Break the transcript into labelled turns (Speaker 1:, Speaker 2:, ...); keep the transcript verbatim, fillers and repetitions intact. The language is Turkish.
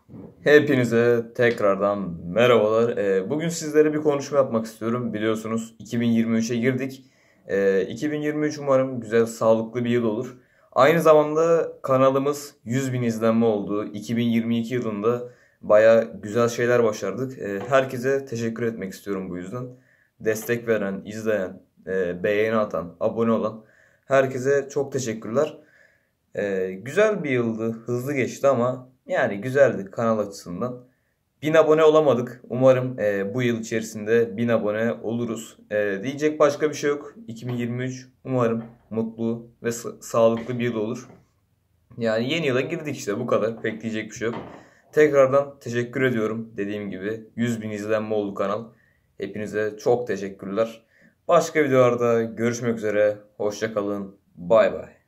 Speaker 1: Hepinize tekrardan merhabalar. Ee, bugün sizlere bir konuşma yapmak istiyorum. Biliyorsunuz iki bin yirmi üçe girdik. Ee, iki bin yirmi üç umarım güzel, sağlıklı bir yıl olur. Aynı zamanda kanalımız yüz bin izlenme oldu. iki bin yirmi iki yılında baya güzel şeyler başardık. Ee, herkese teşekkür etmek istiyorum bu yüzden. Destek veren, izleyen, e, beğeni atan, abone olan herkese çok teşekkürler. Ee, güzel bir yıldı. Hızlı geçti ama yani güzeldi kanal açısından. bin abone olamadık. Umarım e, bu yıl içerisinde bin abone oluruz. E, diyecek başka bir şey yok. iki bin yirmi üç umarım mutlu ve sa- sağlıklı bir yıl olur. Yani yeni yıla girdik işte, bu kadar. Pek diyecek bir şey yok. Tekrardan teşekkür ediyorum. Dediğim gibi yüz bin izlenme oldu kanal. Hepinize çok teşekkürler. Başka videolarda görüşmek üzere. Hoşça kalın. Bay bay.